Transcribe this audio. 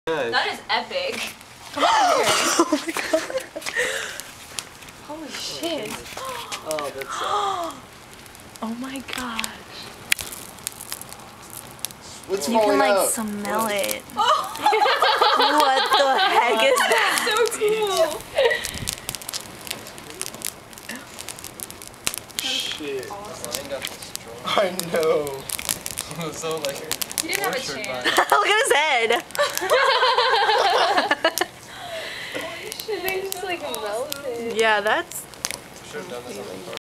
That is epic. Come on here. Oh my god. Holy shit. Oh, that's Oh my gosh. What's You can falling like out? smell What? it. What the heck is that? So cool. Shit. Awesome. I know. So like, You didn't have a orchard chance. vibes. Look at his head. They just like melted. Yeah, that's Should have done this on the